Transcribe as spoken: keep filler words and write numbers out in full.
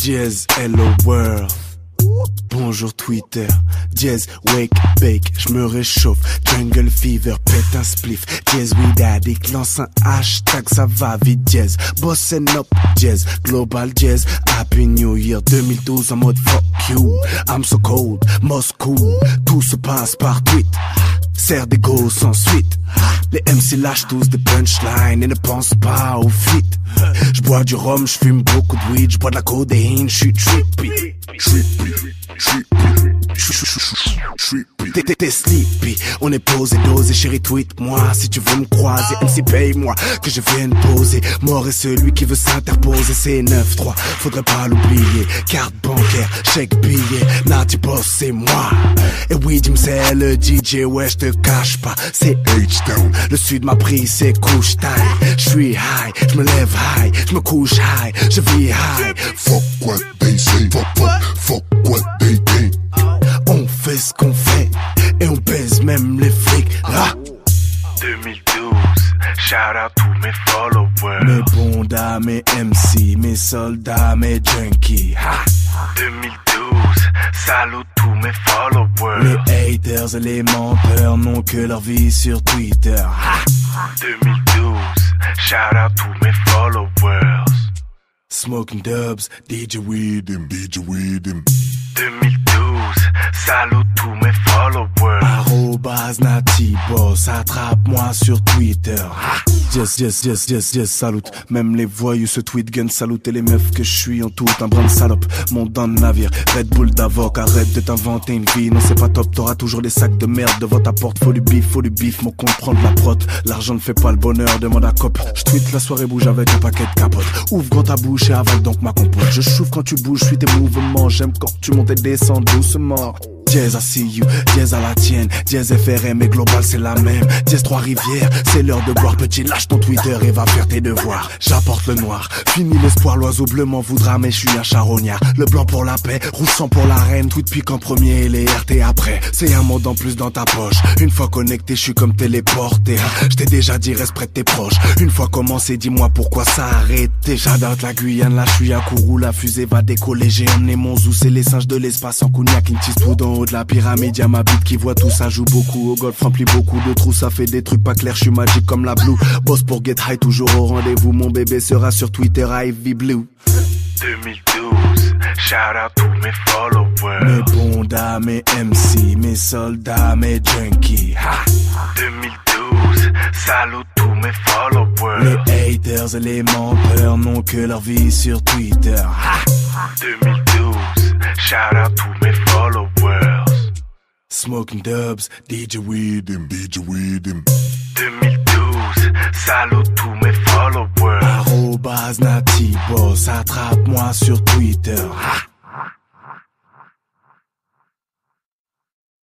Diez, hello world. Bonjour Twitter, dièse, wake, bake, j'me réchauffe, jungle fever, pète un spliff, dièse, weed addict, lance un hashtag, ça va vite, dièse, bossen up, dièse, global dièse, happy new year deux mille douze en mode fuck you, I'm so cold, Moscou, tout se passe par tweet, serre des go sans suite, les M C lâchent tous des punchlines et ne pensent pas au fit, j'bois du rhum, j'fume beaucoup de weed, j'bois de la codéine, j'suis trippy, trippy. T'es t'es sleepy, on est posé, dosé, chérie tweet-moi si tu veux me croiser, M C paye-moi que je vienne poser, mort est celui qui veut s'interposer, c'est neuf trois, faudrait pas l'oublier, carte bancaire, chèque billet, Natty Boss c'est moi, et oui Jim c'est le D J, ouais je te cache pas, c'est H-Town, le sud m'a pris c'est couche time, j'suis high, j'me lève high, j'me couche high, je vis high, fuck what they say, fuck what, fuck what they think. On fait ce qu'on fait et on pèse même les flics. Ah. deux mille douze, shout out tous mes followers. Mes bondas, mes M C, mes soldats, mes junkies. Ah. deux mille douze, salut tous mes followers. Les haters et les menteurs n'ont que leur vie sur Twitter. Ah. deux mille douze, shout out tous mes followers. Smoking dubs, D J Weed him, D J Weed him. deux mille douze, salut tous mes followers. Arrobas Natty Boss, attrape-moi sur Twitter. Ah. Yes, yes, yes, yes, yes, salut. Même les voyous se tweet gun, salut. Et les meufs que je suis en tout un brin de salope. Monte dans le navire, Red Bull d'avoc. Arrête de t'inventer une vie, non c'est pas top. T'auras toujours des sacs de merde devant ta porte. Faut du bif, faut du bif, mon compte prend de la prot. L'argent ne fait pas le bonheur, demande à cop. Je tweet la soirée bouge avec un paquet de capote. Ouvre grand ta bouche et avale donc ma compote. Je chauffe quand tu bouges, suis tes mouvements. J'aime quand tu montes et descends doucement. Dièse I see you, dièse à la tienne, dièse F R M et global c'est la même. Dièse Trois-Rivières, c'est l'heure de boire. Petit lâche ton Twitter et va faire tes devoirs. J'apporte le noir, fini l'espoir, l'oiseau bleu m'en voudra mais je suis un charognard. Le blanc pour la paix, rouge sang pour la reine. Tweet pique en premier et les R T après. C'est un monde en plus dans ta poche. Une fois connecté, je suis comme téléporté. Je t'ai déjà dit reste près de tes proches. Une fois commencé, dis-moi pourquoi ça a arrêté. J'adore la Guyane, là je suis à Kourou. La fusée va décoller, j'ai emmené mon zoo. C'est les singes de l'espace en cognac, une petite tout en haut de la pyramide, y'a ma bite qui voit tout, ça joue beaucoup au golf, remplit beaucoup de trous, ça fait des trucs pas clairs, je suis magique comme la blue, boss pour get high, toujours au rendez-vous, mon bébé sera sur Twitter, Ivy Blue. deux mille douze, shout out tous mes followers. Mes bondas, mes M C, mes soldats, mes junkies. Ha. deux mille douze, salut tous mes followers. Les haters et les menteurs n'ont que leur vie sur Twitter. Ha. deux mille douze, shout out tous mes followers. Smoking dubs, D J Weed him, D J Weed him. deux mille douze, salut tous mes followers. Arrobas Natty Boss, attrape-moi sur Twitter. Ha.